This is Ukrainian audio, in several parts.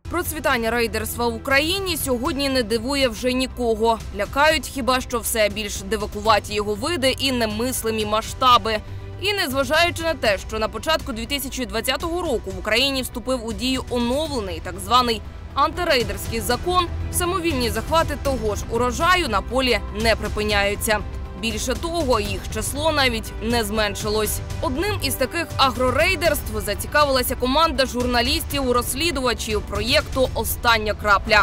Процвітання рейдерства в Україні сьогодні не дивує вже нікого. Лякають хіба що все більш дивакуваті його види і немислимі масштаби. І незважаючи на те, що на початку 2020 року в Україні вступив у дію оновлений так званий антирейдерський закон, самовільні захвати того ж урожаю на полі не припиняються. Більше того, їх число навіть не зменшилось. Одним із таких агрорейдерств зацікавилася команда журналістів-розслідувачів проєкту «Остання крапля».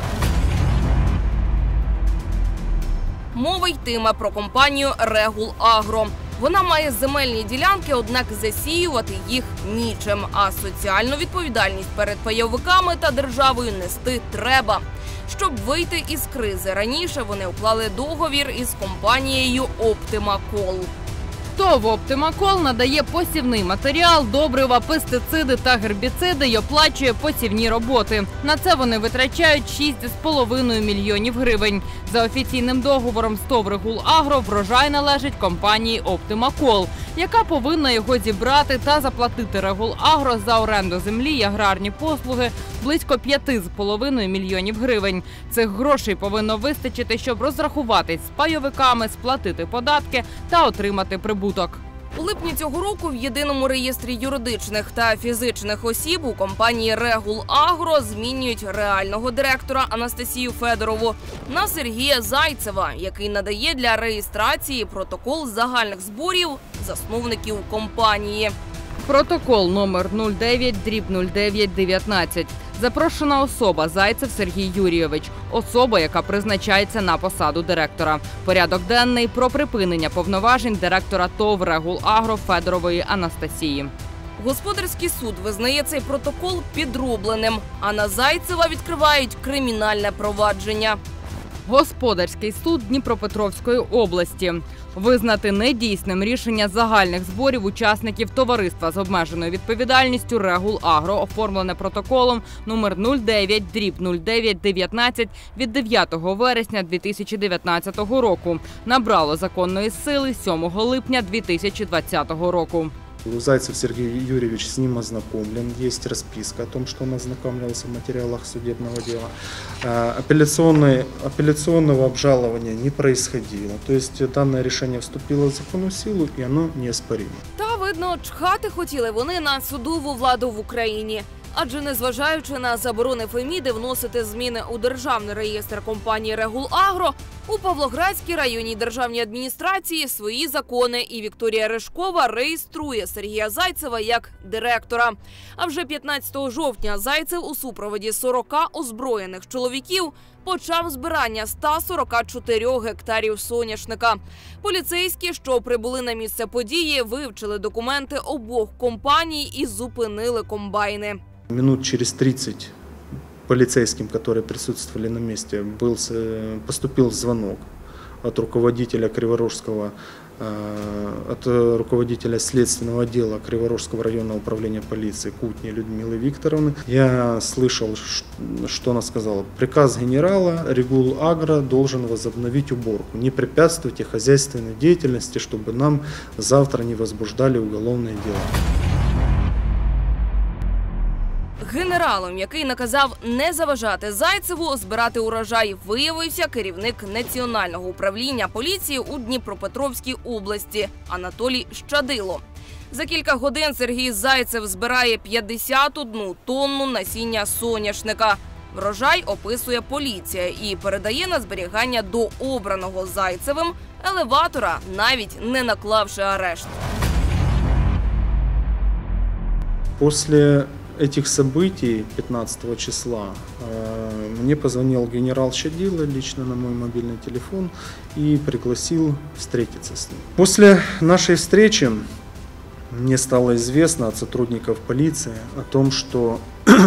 Мова йтиме про компанію «Регул.Агро». Вона має земельні ділянки, однак засіювати їх нічим. А соціальну відповідальність перед пайовиками та державою нести треба. Щоб вийти із кризи, раніше вони уклали договір із компанією «Оптимакол». ТОВ «Оптимакол» надає посівний матеріал, добрива, пестициди та гербіциди й оплачує посівні роботи. На це вони витрачають 6,5 мільйонів гривень. За офіційним договором з ТОВ «Регул.Агро» врожай належить компанії «Оптимакол», яка повинна його зібрати та заплатити «Регул.Агро» за оренду землі й аграрні послуги близько 5,5 мільйонів гривень. Цих грошей повинно вистачити, щоб розрахуватись з пайовиками, сплатити податки та отримати прибуток. У липні цього року в єдиному реєстрі юридичних та фізичних осіб у компанії «Регул.Агро» змінюють реального директора Анастасію Федорову на Сергія Зайцева, який надає для реєстрації протокол загальних зборів засновників компанії. Протокол номер 09/0919. Запрошена особа – Зайцев Сергій Юрійович. Особа, яка призначається на посаду директора. Порядок денний про припинення повноважень директора ТОВ «Регул.Агро» Федорової Анастасії. Господарський суд визнає цей протокол підробленим, а на Зайцева відкривають кримінальне провадження. Господарський суд Дніпропетровської області. Визнати недійсним рішення загальних зборів учасників товариства з обмеженою відповідальністю «Регул.Агро», оформлене протоколом номер 09/0919 від 9 вересня 2019 року. Набрало законної сили 7 липня 2020 року. Зайцев Сергей Юрьевич с ним ознакомлен. Есть расписка о том, что он ознакомливался в материалах судебного дела. Апелляционного обжалования не происходило. То есть данное решение вступило в законную силу, и оно неоспоримо. Та, видно, чхати хотіли вони на судову владу в Україні. Адже незважаючи на заборони Феміди вносити зміни у державний реєстр компанії «Регул.Агро», у Павлоградській районній державній адміністрації свої закони, і Вікторія Ришкова реєструє Сергія Зайцева як директора. А вже 15 жовтня Зайцев у супроводі 40 озброєних чоловіків почав збирання 144 гектарів соняшника. Поліцейські, що прибули на місце події, вивчили документи обох компаній і зупинили комбайни. Минут через 30 полицейским, которые присутствовали на месте, поступил звонок от руководителя руководителя следственного отдела Криворожского районного управления полиции Кутни Людмилы Викторовны. Я слышал, что она сказала. Приказ генерала: «Регул.Агро должен возобновить уборку. Не препятствуйте хозяйственной деятельности, чтобы нам завтра не возбуждали уголовные дела». Генералом, який наказав не заважати Зайцеву збирати урожай, виявився керівник Національного управління поліції у Дніпропетровській області Анатолій Щадило. За кілька годин Сергій Зайцев збирає 51 тонну насіння соняшника. Врожай описує поліція і передає на зберігання до обраного Зайцевим елеватора, навіть не наклавши арешт. После этих событий 15 числа мне позвонил генерал Щадило лично на мой мобильный телефон и пригласил встретиться с ним. После нашей встречи мне стало известно от сотрудников полиции о том, что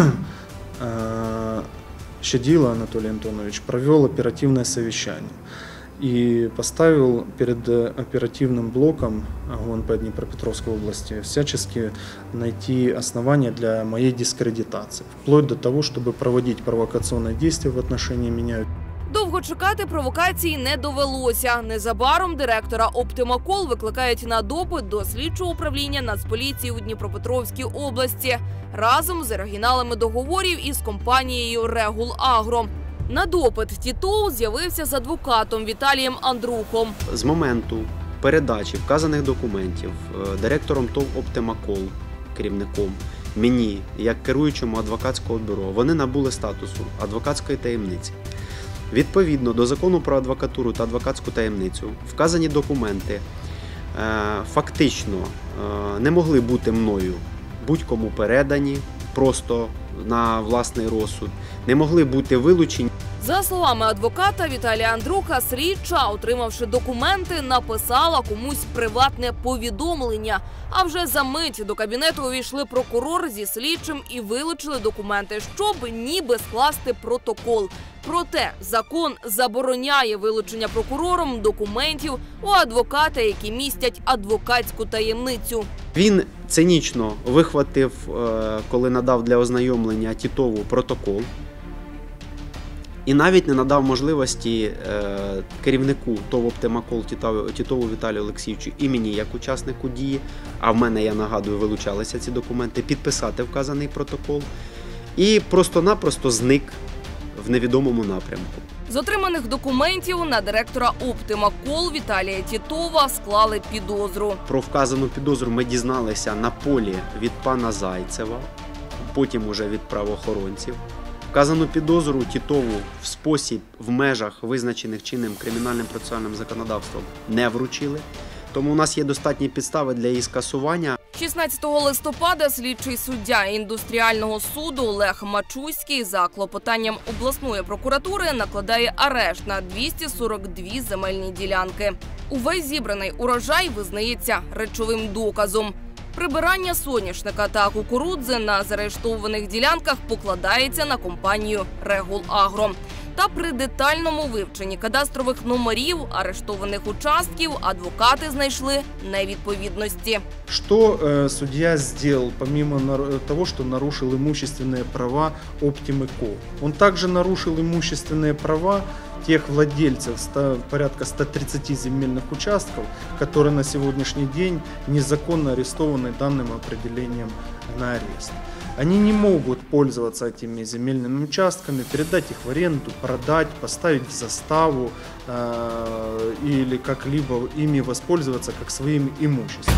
Щадило Анатолий Антонович провел оперативное совещание и поставил перед оперативным блоком ГУНП Днепропетровской области всячески найти основания для моей дискредитации, вплоть до того, чтобы проводить провокационные действия в отношении меня. Довго чекати провокації не довелося. Незабаром директора «Оптимакол» викликають на допит до слідчого управління Нацполіції у Дніпропетровській області разом з оригіналами договорів із компанією «Регул-Агро». На допит Тітов з'явився з адвокатом Віталієм Андрухом. З моменту передачі вказаних документів директором ТОВ «Оптимакол», керівником, мені, як керуючому адвокатського бюро, вони набули статусу адвокатської таємниці. Відповідно до Закону про адвокатуру та адвокатську таємницю, вказані документи фактично не могли бути мною будь-кому передані просто на власний розсуд, не могли бути вилучені. За словами адвоката Віталія Андруха, слідча, отримавши документи, написала комусь приватне повідомлення. А вже за мить до кабінету увійшли прокурор зі слідчим і вилучили документи, щоб ніби скласти протокол. Проте закон забороняє вилучення прокурором документів у адвоката, які містять адвокатську таємницю. Він цинічно вихватив, коли надав для ознайомлення Тітову протокол, і навіть не надав можливості керівнику ТОВ «Оптимакол» Тітову Віталію Олексійовичу і мені, як учаснику дії, а в мене, я нагадую, вилучалися ці документи, підписати вказаний протокол і просто-напросто зник в невідомому напрямку. З отриманих документів на директора «Оптимакол» Віталія Тітова склали підозру. Про вказану підозру ми дізналися на полі від пана Зайцева, потім уже від правоохоронців. Вказану підозру Тітову в спосіб, в межах, визначених чинним кримінальним процесуальним законодавством, не вручили. Тому у нас є достатні підстави для її скасування. 16 листопада слідчий суддя індустріального суду Олег Мачуський за клопотанням обласної прокуратури накладає арешт на 242 земельні ділянки. Увесь зібраний урожай визнається речовим доказом. Прибирання соняшника та кукурудзи на заарештованих ділянках покладається на компанію «Регул-Агро». Та при детальному вивченні кадастрових номерів арештованих участків адвокати знайшли невідповідності. Что судья сделал, помимо того, что нарушил имущественные права «Оптимакол»? Он также нарушил имущественные права тех владельцев, порядка 130 земельных участков, которые на сегодняшний день незаконно арестованы данным определением на арест. Они не могут пользоваться этими земельными участками, передать их в аренду, продать, поставить в заставу или как-либо ими воспользоваться как своим имуществом.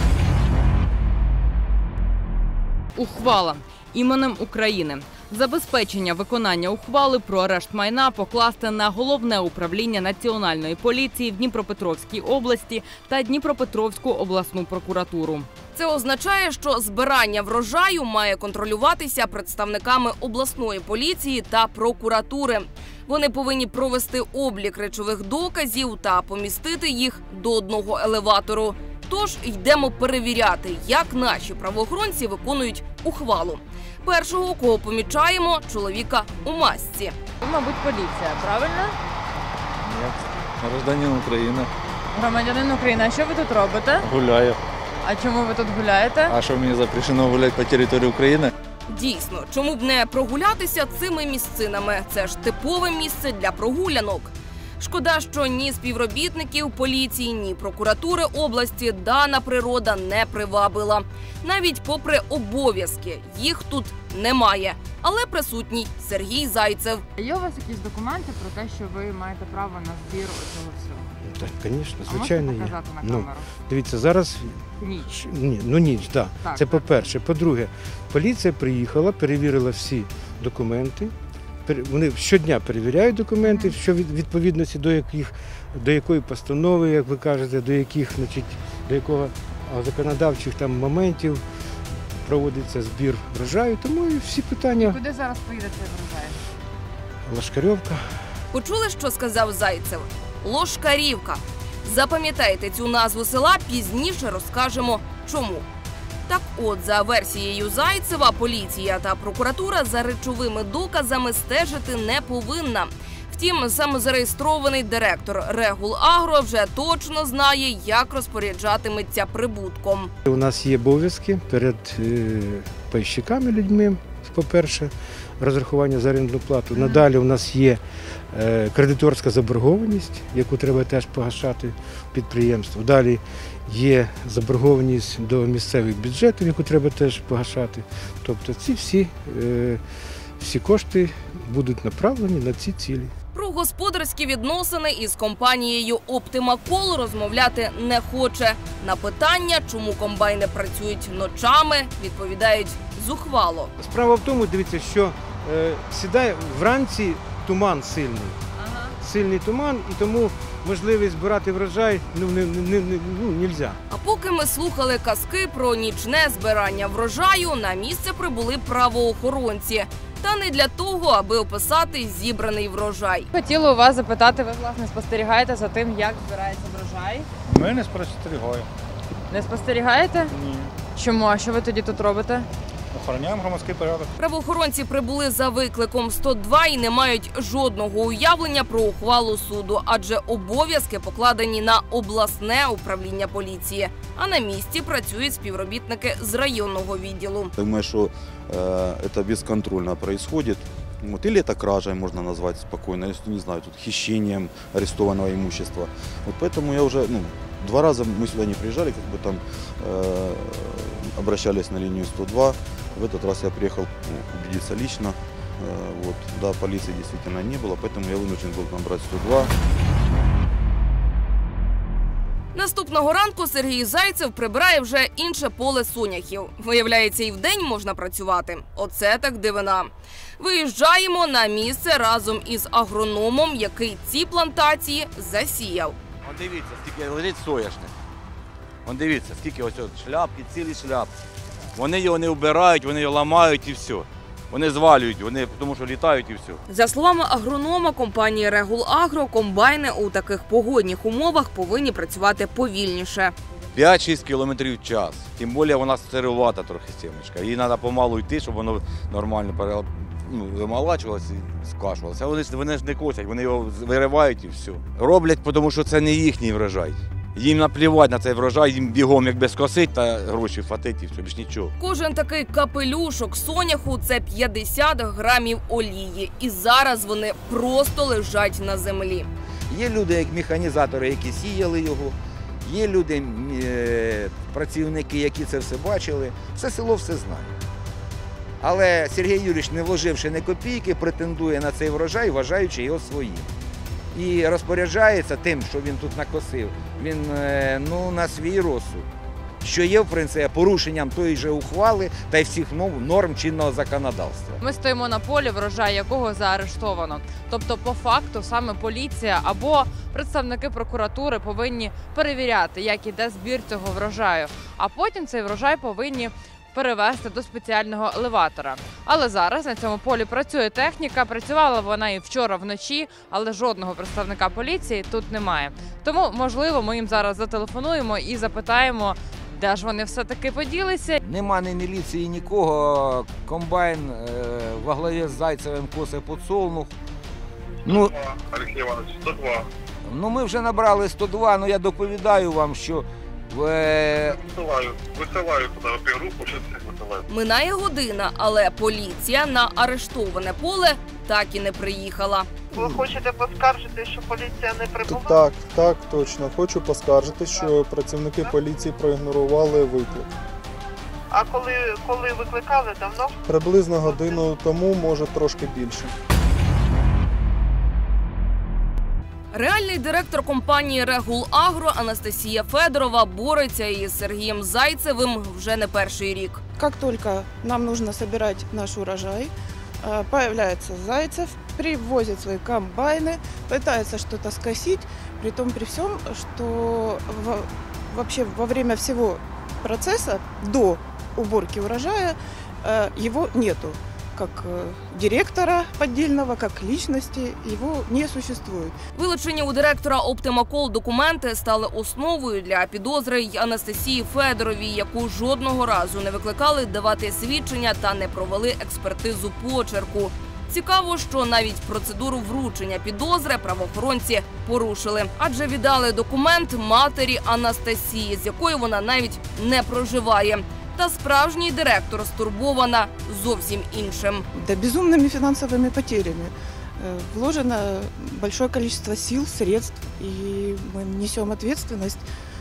Ухвала іменем України. Забезпечення виконання ухвали про арешт майна покласти на Головне управління Національної поліції в Дніпропетровській області та Дніпропетровську обласну прокуратуру. Це означає, що збирання врожаю має контролюватися представниками обласної поліції та прокуратури. Вони повинні провести облік речових доказів та помістити їх до одного елеватору. Тож йдемо перевіряти, як наші правоохоронці виконують ухвалу. Першого, кого помічаємо, чоловіка у масці. Ви, мабуть, поліція, правильно? Ні, гражданин України. Громадянин України. А що ви тут робите? Гуляю. А чому ви тут гуляєте? А що мені запрещено гуляти по території України? Дійсно, чому б не прогулятися цими місцинами? Це ж типове місце для прогулянок. Шкода, що ні співробітників поліції, ні прокуратури області дана природа не привабила. Навіть попри обов'язки, їх тут немає. Але присутній Сергій Зайцев. Є у вас якісь документи про те, що ви маєте право на збір цього всього? Так, звісно, А звичайно можете є. показати на камеру? Дивіться, зараз Ніч. ніч, да. Так, Це так. по-перше. По-друге, поліція приїхала, перевірила всі документи. Вони щодня перевіряють документи, що відповідності до якої постанови, як ви кажете, до якого законодавчих там моментів проводиться збір врожаю. Тому і всі питання. Куди зараз поїде цей врожай? Лошкарівка. Почули, що сказав Зайцев? Лошкарівка. Запам'ятайте цю назву села, пізніше розкажемо чому. Так от, за версією Зайцева, поліція та прокуратура за речовими доказами стежити не повинна. Втім, самозареєстрований директор «Регул-Агро» вже точно знає, як розпоряджатиметься прибутком. У нас є обов'язки перед пайщиками, людьми, по-перше. розрахування за орендну плату. Надалі у нас є кредиторська заборгованість, яку треба теж погашати підприємству. Далі є заборгованість до місцевих бюджетів, яку треба теж погашати. Тобто ці всі кошти будуть направлені на ці цілі. Про господарські відносини із компанією Optima Call розмовляти не хоче. На питання, чому комбайни працюють ночами, відповідають зухвало. Справа в тому, дивіться, що сідає вранці туман сильний. Сильний туман, і тому можливість збирати врожай не можна. А поки ми слухали казки про нічне збирання врожаю, на місце прибули правоохоронці. Та не для того, аби описати зібраний врожай. Хотіла у вас запитати, ви, власне, спостерігаєте за тим, як збирається врожай? Ми не спостерігаємо. Не спостерігаєте? Ні. Чому? А що ви тоді тут робите? Охороняємо громадський порядок. Правоохоронці прибули за викликом 102 і не мають жодного уявлення про ухвалу суду, адже обов'язки покладені на обласне управління поліції. А на місці працюють співробітники з районного відділу. Думаю, что это бесконтрольно происходит. Вот. Или это кражей можно назвать спокойно, если не знаю, тут хищением арестованного имущества. Вот поэтому я уже 2 раза мы сюда не приезжали, как бы там обращались на линию 102. В этот раз я приехал убедиться лично. Вот. Да, полиции действительно не было, поэтому я вынужден был набрать 102. Наступного ранку Сергій Зайцев прибирає вже інше поле соняхів. Виявляється, і вдень можна працювати. Оце так дивина. Виїжджаємо на місце разом із агрономом, який ці плантації засіяв. Он дивіться, скільки лежить соняшник. Он дивіться, скільки ось шляпки, цілі шляпки. Вони його не вбирають, вони його ламають і все. Вони звалюють, тому що літають і все. За словами агронома компанії «Регул-Агро», комбайни у таких погодних умовах повинні працювати повільніше. 5-6 кілометрів в час. Тим більше вона сирувата трохи сімечка. Їй треба помалу йти, щоб воно нормально вималачувалося і скашувалося. А вони ж не косять, вони його виривають і все. Роблять, тому що це не їхній врожай. Їм наплівати на цей врожай, їм бігом якби скосить та гроші фатить і все, більш нічого. Кожен такий капелюшок соняху – це 50 грамів олії. І зараз вони просто лежать на землі. Є люди, як механізатори, які сіяли його. Є люди, працівники, які це все бачили. Все село все знає. Але Сергій Юрійович, не вложивши ні копійки, претендує на цей врожай, вважаючи його своїм. І розпоряджається тим, що він тут накосив, він на свій розсуд, що є, в принципі, порушенням тої ж ухвали та й всіх норм чинного законодавства. Ми стоїмо на полі, врожай якого заарештовано. Тобто, по факту, саме поліція або представники прокуратури повинні перевіряти, як іде збір цього врожаю. А потім цей врожай повинні перевезти до спеціального елеватора. Але зараз на цьому полі працює техніка, працювала вона і вчора вночі, але жодного представника поліції тут немає. Тому, можливо, ми їм зараз зателефонуємо і запитаємо, де ж вони все-таки поділися. Нема ні міліції, нікого. Комбайн во главі з Зайцевим косе подсолнух. Олексій Іванович, 102. Ми вже набрали 102, але я доповідаю вам, що Висилаю туди опіруху, що це висилаю. Минає година, але поліція на арештоване поле так і не приїхала. Ви хочете поскаржити, що поліція не прибула? Так, точно. Хочу поскаржити, що працівники поліції проігнорували виклик. А коли викликали, давно? Приблизно годину тому, може трошки більше. Реальний директор компанії «Регул-Агро» Анастасія Федорова бореться із Сергієм Зайцевим вже не перший рік. Как только нам нужно собирать наш урожай, появляется Зайцев, привозит свои комбайны, пытается что-то скосить, притом при всем, что вообще во время всего процесса до уборки урожая его нету. Как директора поддельного, как личности, его не существует. Вилучені у директора Optima Call документи стали основою для підозри й Анастасії Федоровій, яку жодного разу не викликали давати свідчення та не провели експертизу почерку. Цікаво, що навіть процедуру вручення підозри правоохоронці порушили, адже віддали документ матері Анастасії, з якою вона навіть не проживає. Та справжній директор стурбована зовсім іншим. Да безумными финансовыми потерями. Вложено большое количество сил, средств, и мы несем ответственность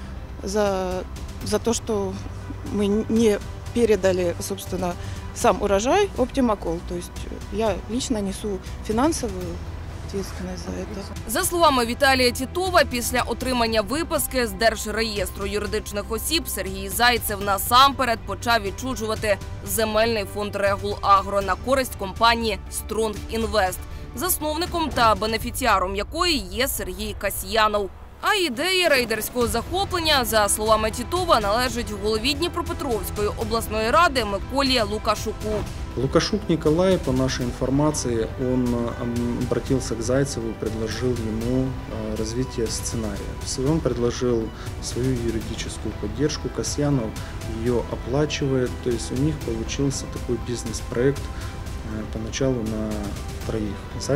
за то, что мы не передали, собственно, сам урожай Оптимакол. То есть я лично несу финансовую ответственность за это. За словами Віталія Тітова, після отримання виписки з Держреєстру юридичних осіб Сергій Зайцев насамперед почав відчужувати земельний фонд «Регулагро» на користь компанії «Стронг Інвест», засновником та бенефіціаром якої є Сергій Касьянов. А ідея рейдерського захоплення, за словами Тітова, належить голові Дніпропетровської обласної ради Миколі Лукашуку. Лукашук Николай, по нашей информации, он обратился к Зайцеву и предложил ему развитие сценария. Он предложил свою юридическую поддержку, Касьянов ее оплачивает, то есть у них получился такой бизнес-проект поначалу на троих.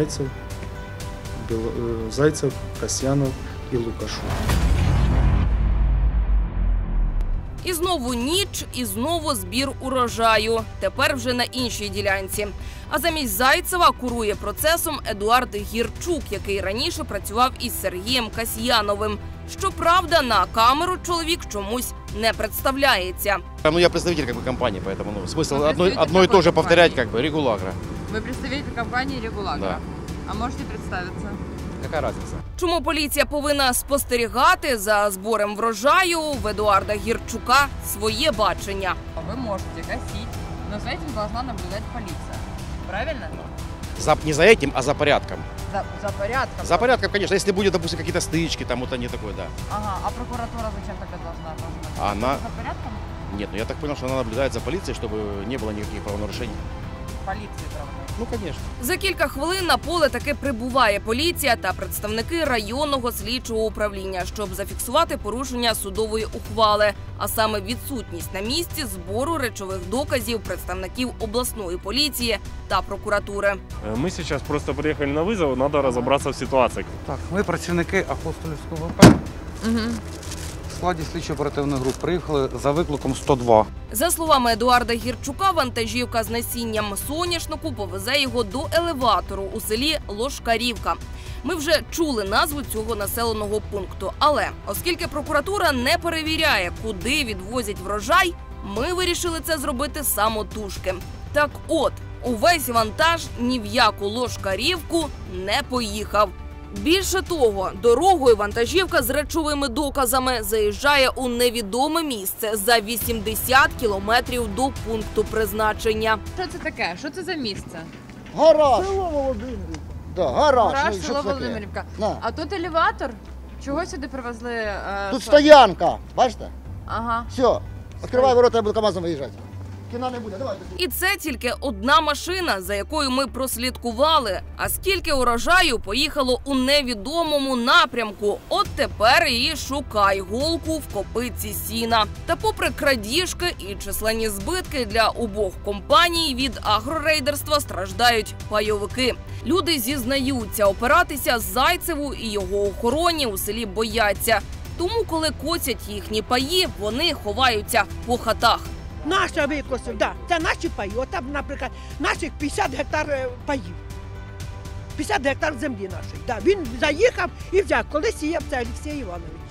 Зайцев, Касьянов и Лукашук. І знову ніч, і знову збір урожаю. Тепер вже на іншій ділянці. А замість Зайцева курує процесом Едуард Гірчук, який раніше працював із Сергієм Касьяновим. Щоправда, на камеру чоловік чомусь не представляється. Ну, я представитель компании, поэтому смысл одно и то же повторять, «Регулагро». Ви представитель компанії «Регулагро». Да. А можете представитися? Какая разница? Чому поліція повинна спостерігати за збором врожаю, в Едуарда Гірчука своє бачення. Ви можете косить, но за этим должна наблюдать полиция. Правильно? Не за этим, а за порядком. За порядком? За порядком, конечно. Если будет, допустим, какие-то стычки, там вот они такое, да. Ага, а прокуратура зачем тогда должна? Она... За порядком? Нет, ну я так понял, что она наблюдает за полицией, чтобы не было никаких правонарушений. Полиции правонарушений? Ну, конечно. За кілька хвилин на поле таки прибуває поліція та представники районного слідчого управління, щоб зафіксувати порушення судової ухвали, а саме відсутність на місці збору речових доказів представників обласної поліції та прокуратури. Ми зараз просто приїхали на визов, треба розібратися в ситуації. Так, ми працівники Апостолівського ВП. В складі слідчо-оперативної групи приїхали за викликом 102. За словами Едуарда Гірчука, вантажівка з насінням соняшнику повезе його до елеватору у селі Лошкарівка. Ми вже чули назву цього населеного пункту. Але оскільки прокуратура не перевіряє, куди відвозять врожай, ми вирішили це зробити самотужки. Так от, увесь вантаж ні в яку Лошкарівку не поїхав. Більше того, дорогою вантажівка з речовими доказами заїжджає у невідоме місце за 80 кілометрів до пункту призначення. Що це таке? Що це за місце? Гараж. Село Володимирівка. Да, гараж. Село Володимирівка. А тут елеватор? Чого сюди привезли? Тут стоянка, бачите? Ага. Все, відкривай ворота, я буду КамАЗом виїжджати. Кіна не буде, давайте. І це тільки одна машина, за якою ми прослідкували. А скільки урожаю поїхало у невідомому напрямку. От тепер і шукай голку в копиці сіна. Та попри крадіжки і численні збитки для обох компаній, від агрорейдерства страждають пайовики. Люди зізнаються, опиратися Зайцеву і його охороні у селі бояться. Тому, коли косять їхні паї, вони ховаються по хатах. Наша викосив, да. Це наші паї. Отам, наприклад, наших 50 гектар паїв. 50 гектар землі нашої. Да. Він заїхав і взяв, коли сіяв це Олексій Іванович.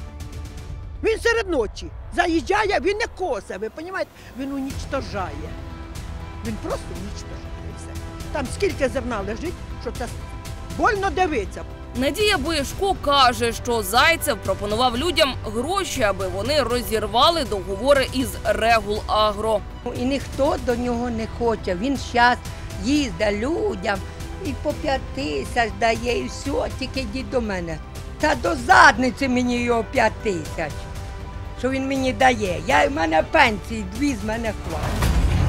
Він серед ночі заїжджає, він не косе, ви розумієте? Він унічтожає. Він просто унічтожає і все. Там скільки зерна лежить, що це больно дивиться. Надія Боєшко каже, що Зайцев пропонував людям гроші, аби вони розірвали договори із Регулагро. І ніхто до нього не хоче. Він зараз їздить людям і по 5 тисяч дає, і все, тільки йдіть до мене. Та до задниці мені його 5 тисяч, що він мені дає. В мене пенсії 2 з мене хватить.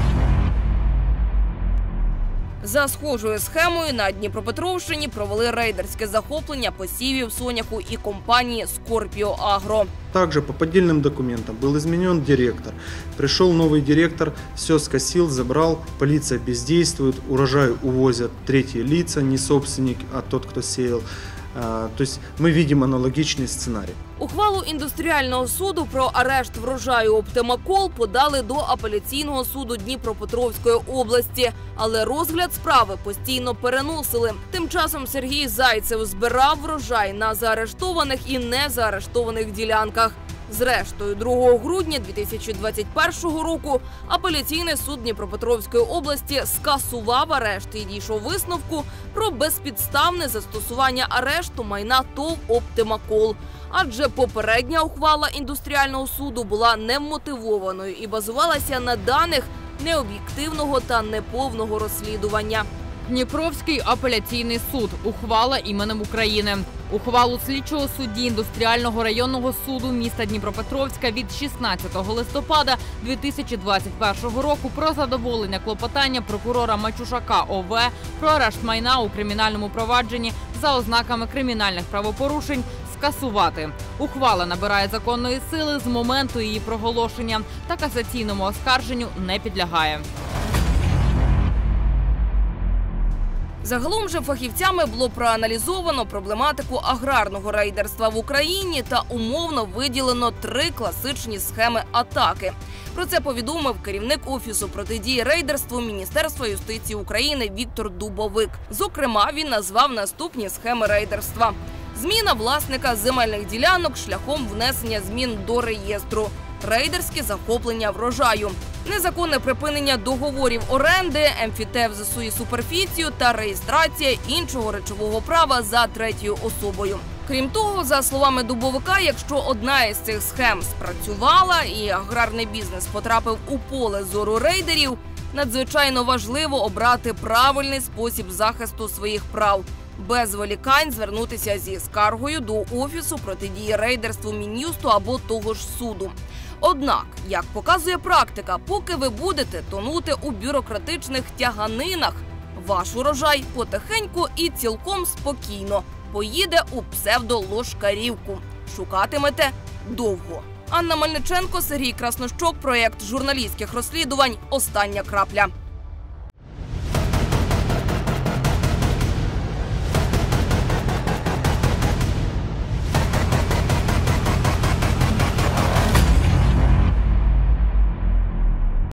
За схожою схемою на Дніпропетровщині провели рейдерське захоплення посівів соняху і компанії «Скорпіо Агро». Также по поддельным документам был изменен директор. Пришел новый директор, все скосил, забрал, полиция бездействует, урожай увозят третьи лица, не собственник, а тот, кто сеял. То есть мы видим аналогичный сценарий. Ухвалу індустріального суду про арешт врожаю «Оптимакол» подали до апеляційного суду Дніпропетровської області, але розгляд справи постійно переносили. Тим часом Сергій Зайцев збирав врожай на заарештованих і незаарештованих ділянках. Зрештою, 2 грудня 2021 року апеляційний суд Дніпропетровської області скасував арешт і дійшов висновку про безпідставне застосування арешту майна ТОВ «Оптимакол». Адже попередня ухвала індустріального суду була немотивованою і базувалася на даних необ'єктивного та неповного розслідування. Дніпровський апеляційний суд. Ухвала іменем України. Ухвалу слідчого судді індустріального районного суду міста Дніпропетровська від 16 листопада 2021 року про задоволення клопотання прокурора Мачушака ОВ про арешт майна у кримінальному провадженні за ознаками кримінальних правопорушень скасувати. Ухвала набирає законної сили з моменту її проголошення та касаційному оскарженню не підлягає. Загалом же фахівцями було проаналізовано проблематику аграрного рейдерства в Україні та умовно виділено 3 класичні схеми атаки. Про це повідомив керівник Офісу протидії рейдерству Міністерства юстиції України Віктор Дубовик. Зокрема, він назвав наступні схеми рейдерства. Зміна власника земельних ділянок шляхом внесення змін до реєстру. Рейдерське захоплення врожаю. Незаконне припинення договорів оренди, емфітев за свою суперфіцію та реєстрація іншого речового права за третьою особою. Крім того, за словами Дубовика, якщо одна із цих схем спрацювала і аграрний бізнес потрапив у поле зору рейдерів, надзвичайно важливо обрати правильний спосіб захисту своїх прав. Без зволікань звернутися зі скаргою до Офісу протидії рейдерству Мін'юсту або того ж суду. Однак, як показує практика, поки ви будете тонути у бюрократичних тяганинах, ваш урожай потихеньку і цілком спокійно поїде у псевдоложкарівку. Шукатимете довго. Анна Мельниченко, Сергій Краснощок, проєкт журналістських розслідувань «Остання крапля».